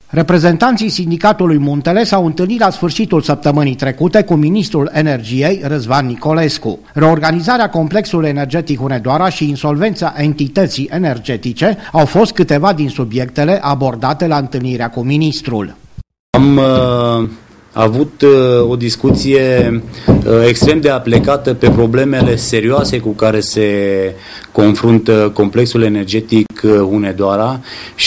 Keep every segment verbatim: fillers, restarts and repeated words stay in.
Reprezentanții sindicatului Muntele s-au întâlnit la sfârșitul săptămânii trecute cu ministrul energiei Răzvan Nicolescu. Reorganizarea complexului energetic Hunedoara și insolvența entității energetice au fost câteva din subiectele abordate la întâlnirea cu ministrul. Am uh, avut uh, o discuție uh, extrem de aplecată pe problemele serioase cu care se confruntă complexul energetic uh, Hunedoara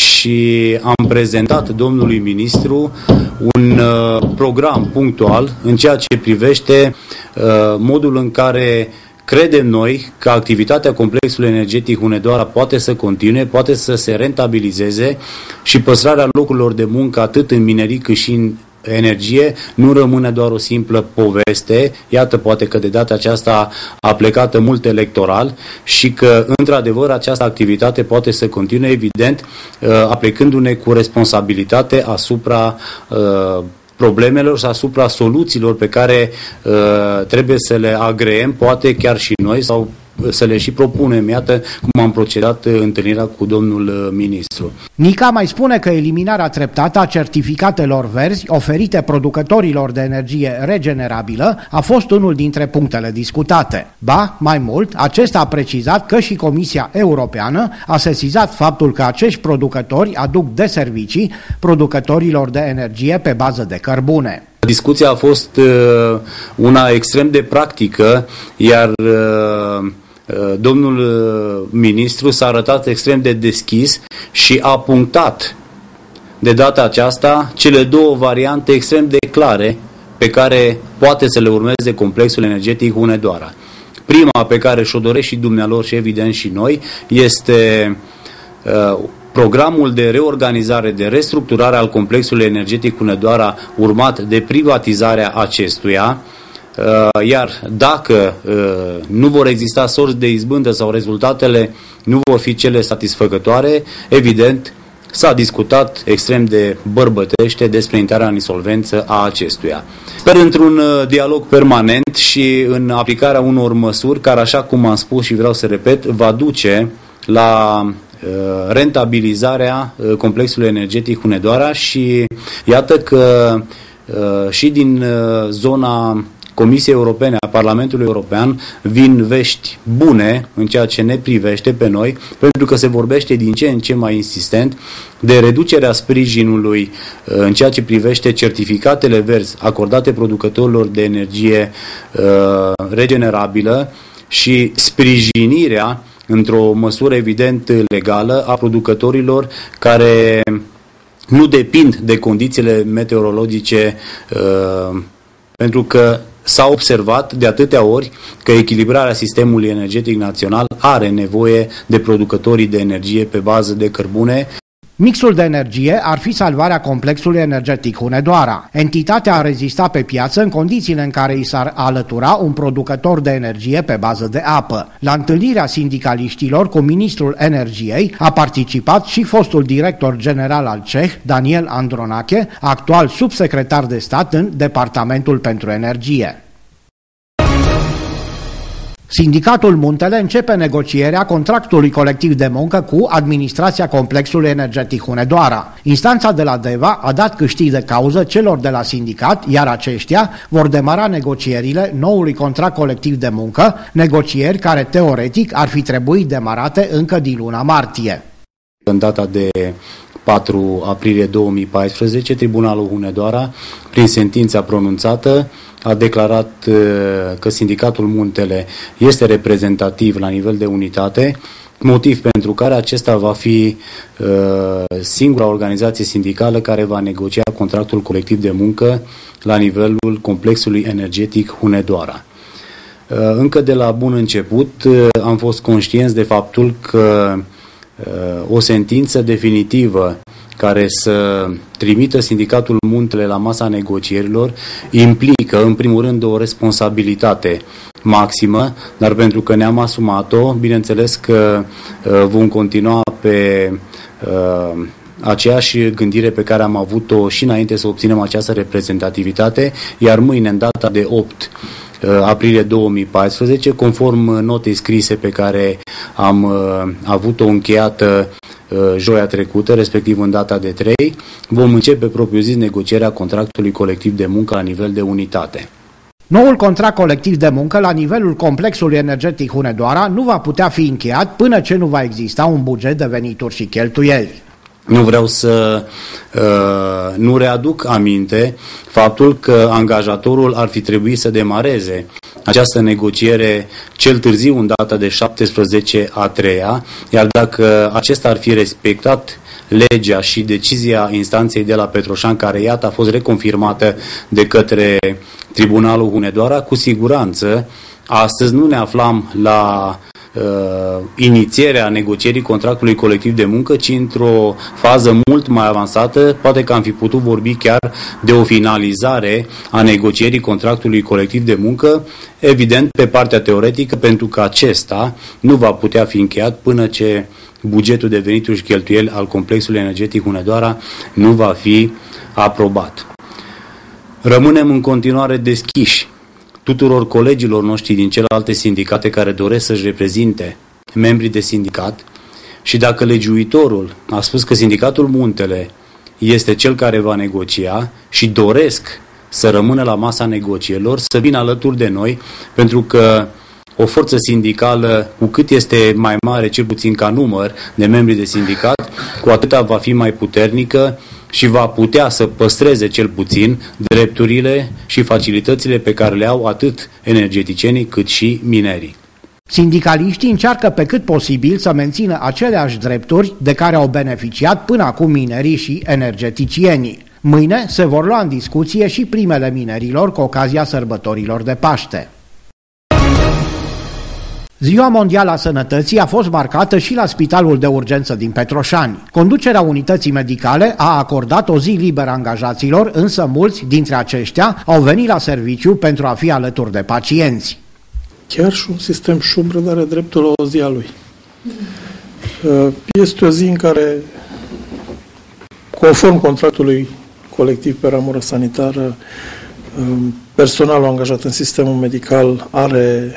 și am prezentat domnului ministru un uh, program punctual în ceea ce privește uh, modul în care credem noi că activitatea complexului energetic Hunedoara poate să continue, poate să se rentabilizeze și păstrarea locurilor de muncă atât în minerii cât și în energie nu rămâne doar o simplă poveste. Iată, poate că de data aceasta a plecat mult electoral și că într-adevăr această activitate poate să continue, evident, aplicându-ne cu responsabilitate asupra uh, problemelor și asupra soluțiilor pe care uh, trebuie să le agreem, poate chiar și noi, sau să le și propunem. Iată cum am procedat întâlnirea cu domnul ministru. Nica mai spune că eliminarea treptată a certificatelor verzi oferite producătorilor de energie regenerabilă a fost unul dintre punctele discutate. Ba, mai mult, acesta a precizat că și Comisia Europeană a sesizat faptul că acești producători aduc deservicii producătorilor de energie pe bază de cărbune. Discuția a fost uh, una extrem de practică, iar uh, domnul ministru s-a arătat extrem de deschis și a punctat de data aceasta cele două variante extrem de clare pe care poate să le urmeze complexul energetic Hunedoara. Prima, pe care și-o doresc și dumnealor și evident și noi, este uh, programul de reorganizare, de restructurare al complexului energetic Hunedoara, urmat de privatizarea acestuia. Iar dacă nu vor exista sorți de izbândă sau rezultatele nu vor fi cele satisfăcătoare, evident s-a discutat extrem de bărbătește despre intrarea în insolvență a acestuia. Sper într-un dialog permanent și în aplicarea unor măsuri care, așa cum am spus și vreau să repet, va duce la rentabilizarea complexului energetic Hunedoara și iată că și din zona Comisiei Europene, a Parlamentului European, vin vești bune în ceea ce ne privește pe noi, pentru că se vorbește din ce în ce mai insistent de reducerea sprijinului în ceea ce privește certificatele verzi acordate producătorilor de energie uh, regenerabilă și sprijinirea într-o măsură evident legală a producătorilor care nu depind de condițiile meteorologice, uh, pentru că s-a observat de atâtea ori că echilibrarea sistemului energetic național are nevoie de producătorii de energie pe bază de cărbune. Mixul de energie ar fi salvarea complexului energetic Hunedoara. Entitatea a rezistat pe piață în condițiile în care i s-ar alătura un producător de energie pe bază de apă. La întâlnirea sindicaliștilor cu ministrul energiei a participat și fostul director general al C E H, Daniel Andronache, actual subsecretar de stat în Departamentul pentru Energie. Sindicatul Muntele începe negocierea contractului colectiv de muncă cu administrația complexului energetic Hunedoara. Instanța de la Deva a dat câștig de cauză celor de la sindicat, iar aceștia vor demara negocierile noului contract colectiv de muncă, negocieri care teoretic ar fi trebuit demarate încă din luna martie. În data de patru aprilie două mii paisprezece, Tribunalul Hunedoara, prin sentința pronunțată, a declarat că Sindicatul Muntele este reprezentativ la nivel de unitate, motiv pentru care acesta va fi uh, singura organizație sindicală care va negocia contractul colectiv de muncă la nivelul complexului energetic Hunedoara. Uh, încă de la bun început uh, am fost conștienți de faptul că uh, o sentință definitivă care să trimită Sindicatul Muntele la masa negocierilor implică, în primul rând, o responsabilitate maximă, dar pentru că ne-am asumat-o, bineînțeles că uh, vom continua pe uh, aceeași gândire pe care am avut-o și înainte să obținem această reprezentativitate, iar mâine, în data de opt aprilie două mii paisprezece, conform notei scrise pe care am uh, avut-o încheiată joia trecută, respectiv în data de trei, vom începe propriu-zis negocierea contractului colectiv de muncă la nivel de unitate. Noul contract colectiv de muncă la nivelul complexului energetic Hunedoara nu va putea fi încheiat până ce nu va exista un buget de venituri și cheltuieli. Nu vreau să uh, nu readuc aminte faptul că angajatorul ar fi trebuit să demareze această negociere cel târziu în data de șaptesprezece a treia, iar dacă acesta ar fi respectat legea și decizia instanței de la Petroșani, care iată a fost reconfirmată de către Tribunalul Hunedoara, cu siguranță astăzi nu ne aflam la uh, inițierea negocierii contractului colectiv de muncă, ci într-o fază mult mai avansată. Poate că am fi putut vorbi chiar de o finalizare a negocierii contractului colectiv de muncă, evident pe partea teoretică, pentru că acesta nu va putea fi încheiat până ce bugetul de venituri și cheltuieli al complexului energetic Hunedoara nu va fi aprobat. Rămânem în continuare deschiși tuturor colegilor noștri din celelalte sindicate care doresc să-și reprezinte membrii de sindicat, și dacă legiuitorul a spus că sindicatul Muntele este cel care va negocia și doresc să rămână la masa negocierilor, să vină alături de noi, pentru că o forță sindicală, cu cât este mai mare, cel puțin ca număr de membri de sindicat, cu atâta va fi mai puternică și va putea să păstreze cel puțin drepturile și facilitățile pe care le au atât energeticienii cât și minerii. Sindicaliștii încearcă pe cât posibil să mențină aceleași drepturi de care au beneficiat până acum minerii și energeticienii. Mâine se vor lua în discuție și primele minerilor cu ocazia sărbătorilor de Paște. Ziua Mondială a Sănătății a fost marcată și la Spitalul de Urgență din Petroșani. Conducerea unității medicale a acordat o zi liberă angajaților, însă mulți dintre aceștia au venit la serviciu pentru a fi alături de pacienți. Chiar și un sistem șubrăd are dreptul la o zi a lui. Este o zi în care, conform contractului colectiv pe ramură sanitară, personalul angajat în sistemul medical are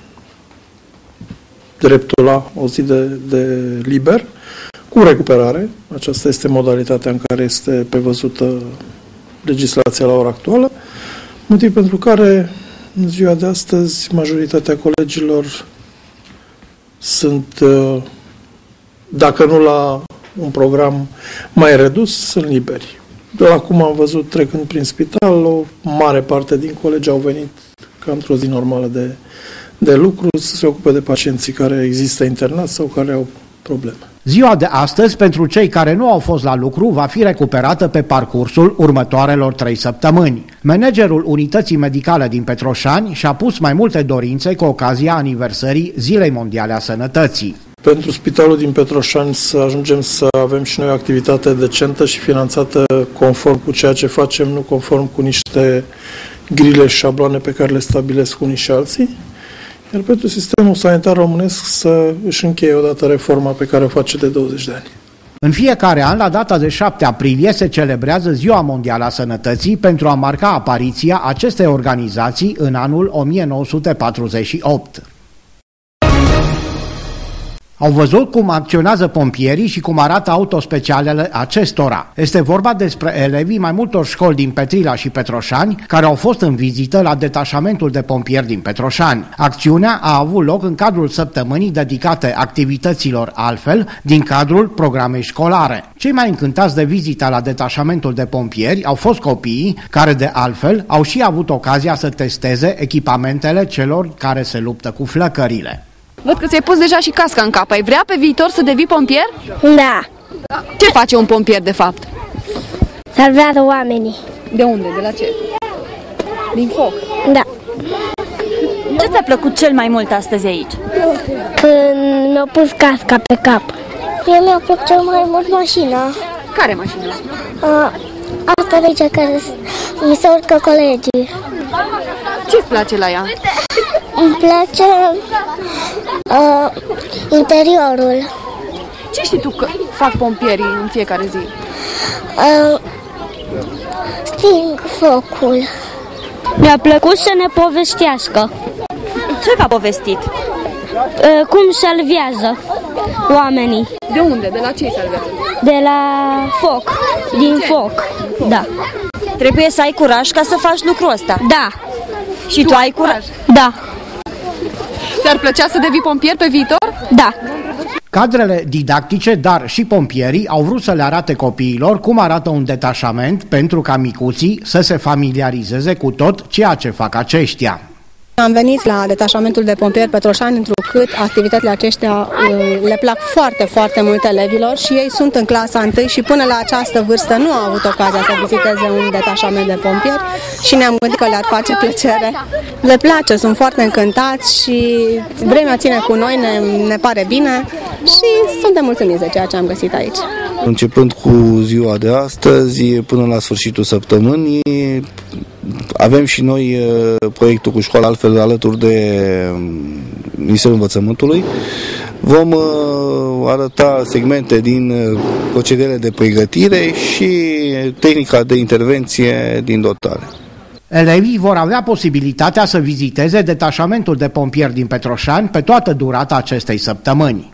dreptul la o zi de, de liber, cu recuperare. Aceasta este modalitatea în care este prevăzută legislația la ora actuală, motiv pentru care în ziua de astăzi majoritatea colegilor sunt, dacă nu la un program mai redus, sunt liberi. De la cum am văzut trecând prin spital, o mare parte din colegi au venit ca într-o zi normală de de lucru, să se ocupe de pacienții care există internați sau care au probleme. Ziua de astăzi, pentru cei care nu au fost la lucru, va fi recuperată pe parcursul următoarelor trei săptămâni. Managerul unității medicale din Petroșani și-a pus mai multe dorințe cu ocazia aniversării Zilei Mondiale a Sănătății. Pentru spitalul din Petroșani să ajungem să avem și noi o activitate decentă și finanțată conform cu ceea ce facem, nu conform cu niște grile și șabloane pe care le stabilesc unii și alții. Iar pentru sistemul sanitar românesc să își încheie odată reforma pe care o face de douăzeci de ani. În fiecare an, la data de șapte aprilie, se celebrează Ziua Mondială a Sănătății pentru a marca apariția acestei organizații în anul o mie nouă sute patruzeci și opt. Au văzut cum acționează pompierii și cum arată autospecialele acestora. Este vorba despre elevii mai multor școli din Petrila și Petroșani care au fost în vizită la detașamentul de pompieri din Petroșani. Acțiunea a avut loc în cadrul săptămânii dedicate activităților altfel din cadrul programei școlare. Cei mai încântați de vizita la detașamentul de pompieri au fost copiii care de altfel au și avut ocazia să testeze echipamentele celor care se luptă cu flăcările. Văd că ți-ai pus deja și casca în cap. Ai vrea pe viitor să devii pompier? Da. Ce face un pompier, de fapt? Salvează oamenii. De unde? De la ce? Din foc? Da. Ce ți-a plăcut cel mai mult astăzi aici? Când mi-au pus casca pe cap. Mie mi-a plăcut cel mai mult mașina. Care mașină? A, asta de aici care mi se urcă colegii. Ce-ți place la ea? Îmi place uh, interiorul. Ce știi tu că fac pompierii în fiecare zi? Uh, sting focul. Mi-a plăcut să ne povestească. Ce v-a povestit? Uh, cum salvează. oamenii. De unde? De la ce salvează? De la foc, din foc, da. Trebuie să ai curaj ca să faci lucrul ăsta. Da. Și tu, tu ai curaj? Da. Ți-ar plăcea să devii pompier pe viitor? Da. Cadrele didactice, dar și pompierii au vrut să le arate copiilor cum arată un detașament pentru ca micuții să se familiarizeze cu tot ceea ce fac aceștia. Am venit la detașamentul de pompieri Petroșani întrucât activitățile acestea le plac foarte, foarte mult elevilor și ei sunt în clasa întâi și până la această vârstă nu au avut ocazia să viziteze un detașament de pompieri și ne-am gândit că le-ar face plăcere. Le place, sunt foarte încântați și vremea ține cu noi, ne, ne pare bine și suntem mulțumiți de ceea ce am găsit aici. Începând cu ziua de astăzi până la sfârșitul săptămânii, avem și noi proiectul cu școala altfel alături de Ministerul Învățământului. Vom arăta segmente din procedele de pregătire și tehnica de intervenție din dotare. Elevii vor avea posibilitatea să viziteze detașamentul de pompieri din Petroșani pe toată durata acestei săptămâni.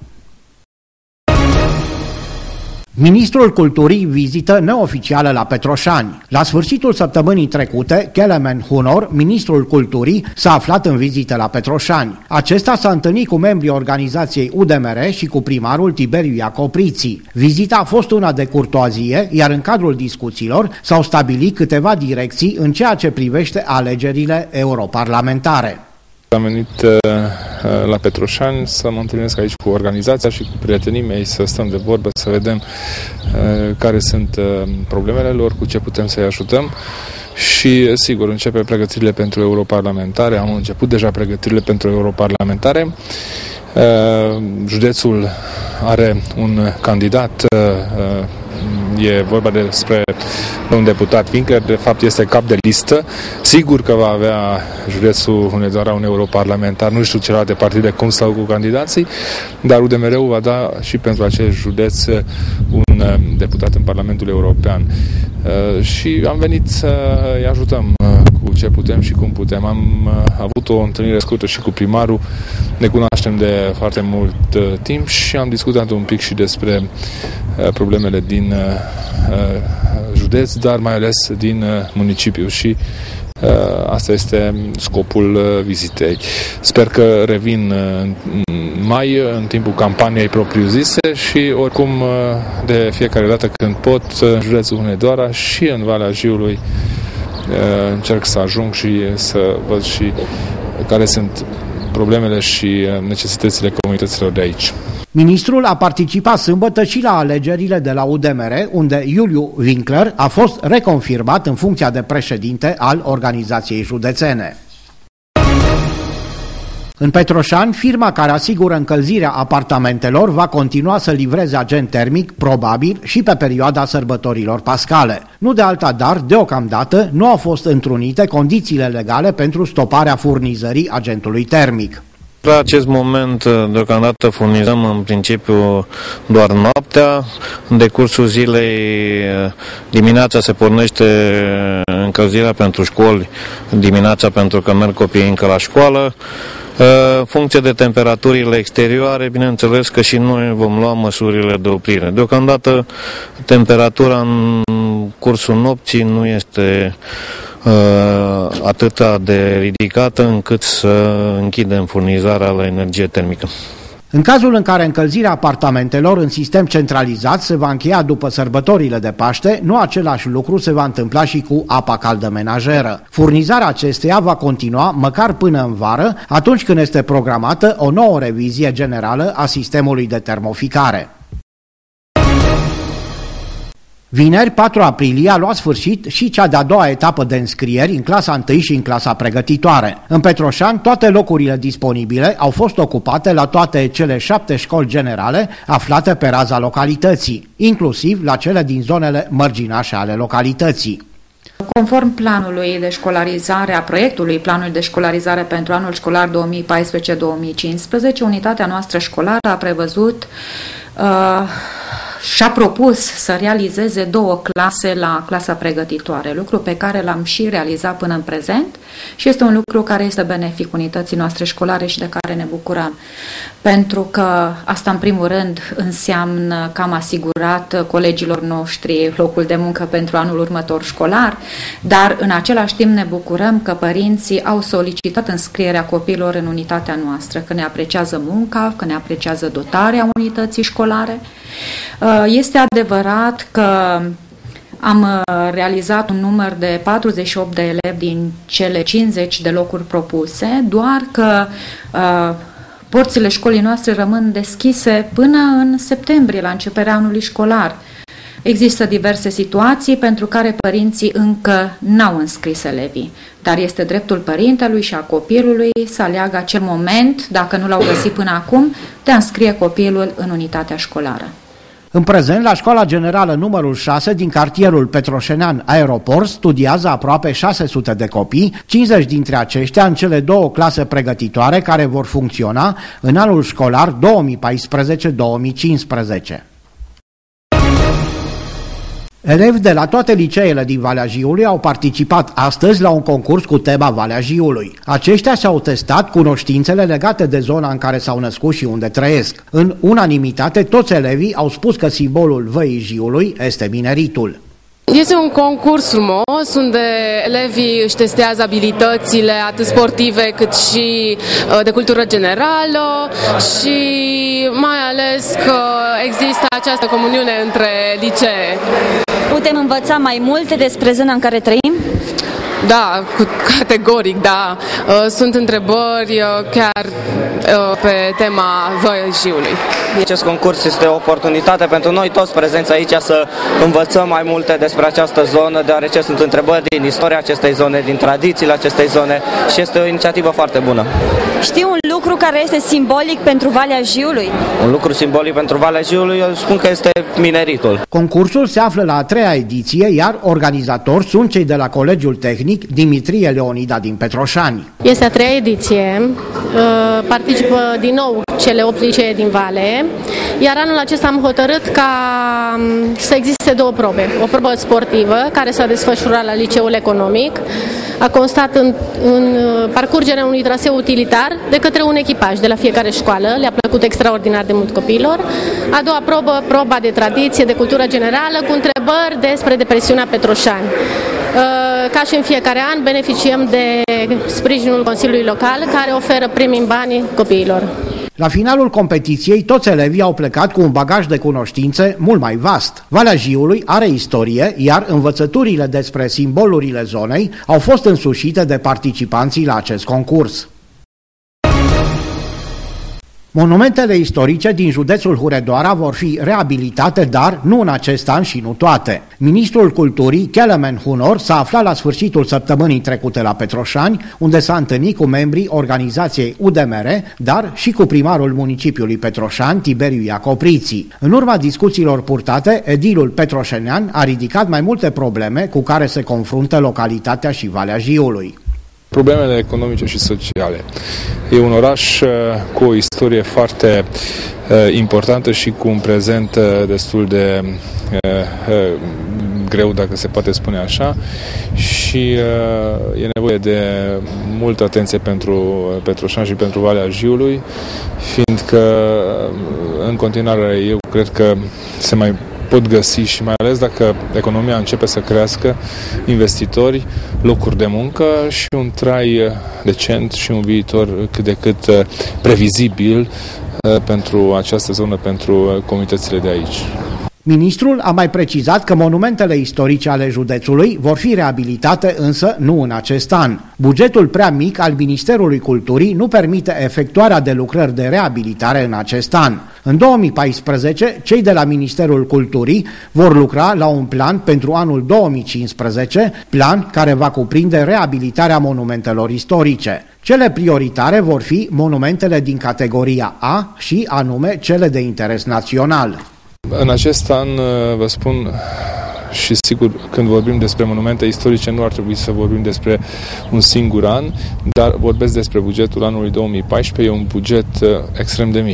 Ministrul Culturii vizită neoficială la Petroșani. La sfârșitul săptămânii trecute, Kelemen Hunor, ministrul Culturii, s-a aflat în vizită la Petroșani. Acesta s-a întâlnit cu membrii organizației U D M R și cu primarul Tiberiu Iacopriții. Vizita a fost una de curtoazie, iar în cadrul discuțiilor s-au stabilit câteva direcții în ceea ce privește alegerile europarlamentare. Am venit uh, la Petroșani să mă întâlnesc aici cu organizația și cu prietenii mei, să stăm de vorbă, să vedem uh, care sunt uh, problemele lor, cu ce putem să-i ajutăm și, sigur, începe pregătirile pentru europarlamentare. Am început deja pregătirile pentru europarlamentare. Uh, județul are un candidat, uh, e vorba despre un deputat Winkler, de fapt este cap de listă. Sigur că va avea județul Hunedoara un europarlamentar, nu știu celelalte partide cum stau cu candidații, dar U D M R-ul va da și pentru acest județ un deputat în Parlamentul European. Și am venit să-i ajutăm cu ce putem și cum putem. Am avut o întâlnire scurtă și cu primarul, ne cunoaștem de foarte mult timp și am discutat un pic și despre problemele din județ, dar mai ales din municipiu și asta este scopul vizitei. Sper că revin în mai, în timpul campaniei propriu-zise și oricum de fiecare dată când pot în județul Hunedoara și în Valea Jiului încerc să ajung și să văd și care sunt problemele și necesitățile comunităților de aici. Ministrul a participat sâmbătă și la alegerile de la U D M R, unde Iuliu Winkler a fost reconfirmat în funcția de președinte al organizației județene. În Petroșani, firma care asigură încălzirea apartamentelor va continua să livreze agent termic, probabil și pe perioada sărbătorilor pascale. Nu de alta, dar, deocamdată, nu au fost întrunite condițiile legale pentru stoparea furnizării agentului termic. La acest moment, deocamdată, furnizăm în principiu doar noaptea. În decursul zilei, dimineața se pornește încălzirea pentru școli, dimineața pentru că merg copiii încă la școală. În funcție de temperaturile exterioare, bineînțeles că și noi vom lua măsurile de oprire. Deocamdată, temperatura în cursul nopții nu este uh, atât de ridicată încât să închidem furnizarea la energie termică. În cazul în care încălzirea apartamentelor în sistem centralizat se va încheia după sărbătorile de Paște, nu același lucru se va întâmpla și cu apa caldă menajeră. Furnizarea acesteia va continua măcar până în vară, atunci când este programată o nouă revizie generală a sistemului de termoficare. Vineri, patru aprilie, a luat sfârșit și cea de-a doua etapă de înscrieri în clasa întâi și în clasa pregătitoare. În Petroșani, toate locurile disponibile au fost ocupate la toate cele șapte școli generale aflate pe raza localității, inclusiv la cele din zonele mărginașe ale localității. Conform planului de școlarizare, a proiectului planului de școlarizare pentru anul școlar două mii paisprezece două mii cincisprezece, unitatea noastră școlară a prevăzut uh, și-a propus să realizeze două clase la clasa pregătitoare, lucru pe care l-am și realizat până în prezent și este un lucru care este benefic unității noastre școlare și de care ne bucurăm. Pentru că asta în primul rând înseamnă că am asigurat colegilor noștri locul de muncă pentru anul următor școlar, dar în același timp ne bucurăm că părinții au solicitat înscrierea copiilor în unitatea noastră, că ne apreciază munca, că ne apreciază dotarea unității școlare. Este adevărat că am realizat un număr de patruzeci și opt de elevi din cele cincizeci de locuri propuse, doar că uh, porțile școlii noastre rămân deschise până în septembrie, la începerea anului școlar. Există diverse situații pentru care părinții încă n-au înscris elevii, dar este dreptul părintelui și a copilului să aleagă acel moment, dacă nu l-au găsit până acum, de a înscrie copilul în unitatea școlară. În prezent, la Școala Generală numărul șase din cartierul Petroșenean Aeroport studiază aproape șase sute de copii, cincizeci dintre aceștia în cele două clase pregătitoare care vor funcționa în anul școlar două mii paisprezece două mii cincisprezece. Elevi de la toate liceele din Valea Jiului au participat astăzi la un concurs cu tema Valea Jiului. Aceștia și-au testat cunoștințele legate de zona în care s-au născut și unde trăiesc. În unanimitate, toți elevii au spus că simbolul Văii Jiului este mineritul. Este un concurs frumos unde elevii își testează abilitățile atât sportive cât și de cultură generală și mai ales că există această comuniune între licee. Putem învăța mai multe despre zona în care trăim? Da, categoric, da. Sunt întrebări chiar pe tema Văii Jiului. Acest concurs este o oportunitate pentru noi toți prezenți aici să învățăm mai multe despre această zonă, deoarece sunt întrebări din istoria acestei zone, din tradițiile acestei zone și este o inițiativă foarte bună. Știi un lucru care este simbolic pentru Valea Jiului? Un lucru simbolic pentru Valea Jiului, eu spun că este mineritul. Concursul se află la a treia ediție, iar organizatori sunt cei de la Colegiul Tehnic Dimitrie Leonida din Petroșani. Este a treia ediție, participă din nou cele opt licee din Vale, iar anul acesta am hotărât ca să existe două probe. O probă sportivă, care s-a desfășurat la Liceul Economic, a constat în, în parcurgerea unui traseu utilitar de către un echipaj de la fiecare școală, le-a plăcut extraordinar de mult copiilor. A doua probă, proba de tradiție, de cultură generală, cu întrebări despre depresiunea Petroșani. Ca și în fiecare an, beneficiem de sprijinul Consiliului Local, care oferă premii în bani copiilor. La finalul competiției, toți elevii au plecat cu un bagaj de cunoștințe mult mai vast. Valea Jiului are istorie, iar învățăturile despre simbolurile zonei au fost însușite de participanții la acest concurs. Monumentele istorice din județul Hunedoara vor fi reabilitate, dar nu în acest an și nu toate. Ministrul Culturii, Kelemen Hunor, s-a aflat la sfârșitul săptămânii trecute la Petroșani, unde s-a întâlnit cu membrii organizației U D M R, dar și cu primarul municipiului Petroșani, Tiberiu Iacopriții. În urma discuțiilor purtate, edilul petroșenean a ridicat mai multe probleme cu care se confruntă localitatea și Valea Jiului. Problemele economice și sociale. E un oraș uh, cu o istorie foarte uh, importantă și cu un prezent uh, destul de uh, uh, greu, dacă se poate spune așa, și uh, e nevoie de multă atenție pentru Petroșani și pentru Valea Jiului, fiindcă uh, în continuare eu cred că se mai pot găsi și mai ales dacă economia începe să crească, investitori, locuri de muncă și un trai decent și un viitor cât de cât previzibil pentru această zonă, pentru comunitățile de aici. Ministrul a mai precizat că monumentele istorice ale județului vor fi reabilitate, însă nu în acest an. Bugetul prea mic al Ministerului Culturii nu permite efectuarea de lucrări de reabilitare în acest an. În două mii paisprezece, cei de la Ministerul Culturii vor lucra la un plan pentru anul două mii cincisprezece, plan care va cuprinde reabilitarea monumentelor istorice. Cele prioritare vor fi monumentele din categoria A și anume cele de interes național. În acest an, vă spun, și sigur, când vorbim despre monumente istorice, nu ar trebui să vorbim despre un singur an, dar vorbesc despre bugetul anului două mii paisprezece, e un buget extrem de mic.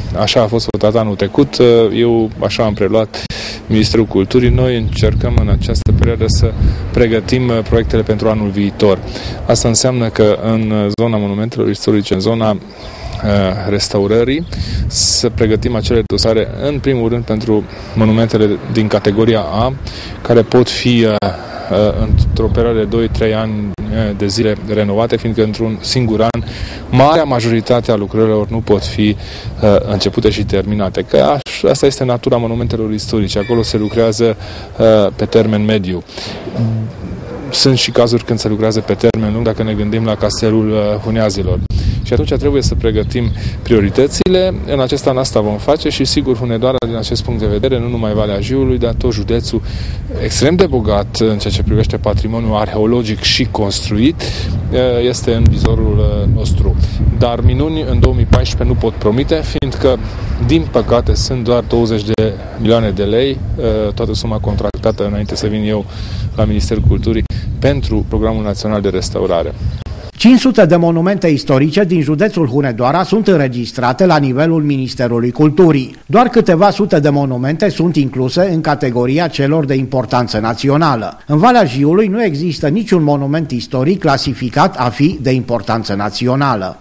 așa a fost votat anul trecut, eu așa am preluat Ministerul Culturii. Noi încercăm în această perioadă să pregătim proiectele pentru anul viitor. Asta înseamnă că în zona monumentelor istorice, în zona restaurării, să pregătim acele dosare în primul rând pentru monumentele din categoria A, care pot fi într-o perioadă de doi trei ani de zile renovate, fiindcă într-un singur an marea majoritate a lucrărilor nu pot fi uh, începute și terminate. Că asta este natura monumentelor istorice. Acolo se lucrează uh, pe termen mediu. Sunt și cazuri când se lucrează pe termen lung, dacă ne gândim la Castelul uh, Huneazilor. Și atunci trebuie să pregătim prioritățile. În acest an asta vom face și sigur Hunedoara din acest punct de vedere, nu numai Valea Jiului, dar tot județul extrem de bogat în ceea ce privește patrimoniul arheologic și construit, este în vizorul nostru. Dar minuni în două mii paisprezece nu pot promite, fiindcă din păcate sunt doar douăzeci de milioane de lei, toată suma contractată înainte să vin eu la Ministerul Culturii pentru Programul Național de Restaurare. cinci sute de monumente istorice din județul Hunedoara sunt înregistrate la nivelul Ministerului Culturii. Doar câteva sute de monumente sunt incluse în categoria celor de importanță națională. În Valea Jiului nu există niciun monument istoric clasificat a fi de importanță națională.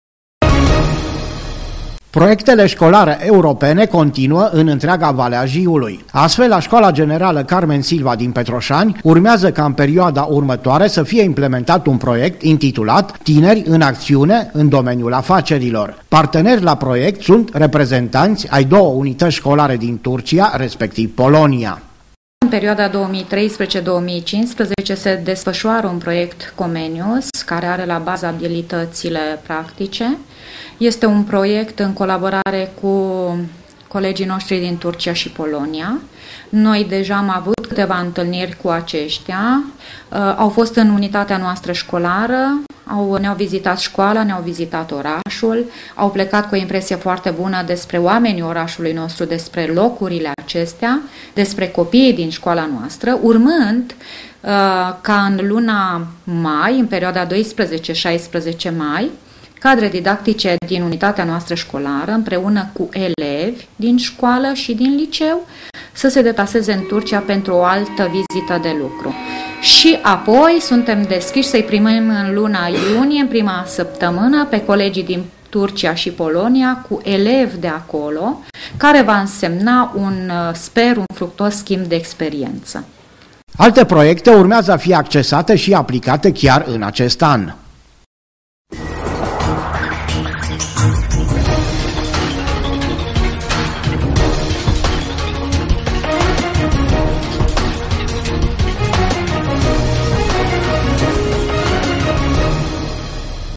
Proiectele școlare europene continuă în întreaga Valea Jiului. Astfel, la Școala Generală Carmen Silva din Petroșani urmează ca în perioada următoare să fie implementat un proiect intitulat Tineri în acțiune în domeniul afacerilor. Parteneri la proiect sunt reprezentanți ai două unități școlare din Turcia, respectiv Polonia. În perioada două mii treisprezece două mii cincisprezece se desfășoară un proiect Comenius, care are la bază abilitățile practice. Este un proiect în colaborare cu colegii noștri din Turcia și Polonia. Noi deja am avut câteva întâlniri cu aceștia, uh, au fost în unitatea noastră școlară, au, ne-au vizitat școala, ne-au vizitat orașul, au plecat cu o impresie foarte bună despre oamenii orașului nostru, despre locurile acestea, despre copiii din școala noastră, urmând uh, ca în luna mai, în perioada doisprezece șaisprezece mai, cadre didactice din unitatea noastră școlară, împreună cu elevi din școală și din liceu, să se deplaseze în Turcia pentru o altă vizită de lucru. Și apoi suntem deschiși să-i primim în luna iunie, în prima săptămână, pe colegii din Turcia și Polonia cu elevi de acolo, care va însemna un, sper, un fructuos schimb de experiență. Alte proiecte urmează a fi accesate și aplicate chiar în acest an.